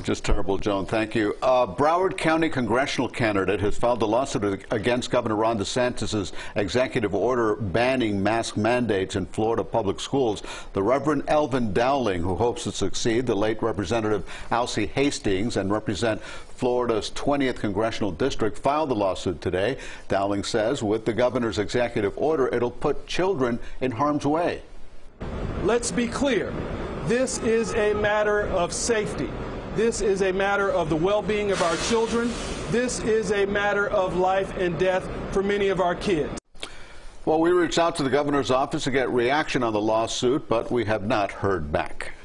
Just terrible, Joan. Thank you. Broward County congressional candidate has filed a lawsuit against Governor Ron DeSantis' executive order banning mask mandates in Florida public schools. The Reverend Elvin Dowling, who hopes to succeed the late Representative Alcee Hastings and represent Florida's 20th congressional district, filed the lawsuit today. Dowling says with the governor's executive order, it'll put children in harm's way. Let's be clear. This is a matter of safety. This is a matter of the well-being of our children. This is a matter of life and death for many of our kids. Well, we reached out to the governor's office to get reaction on the lawsuit, but we have not heard back.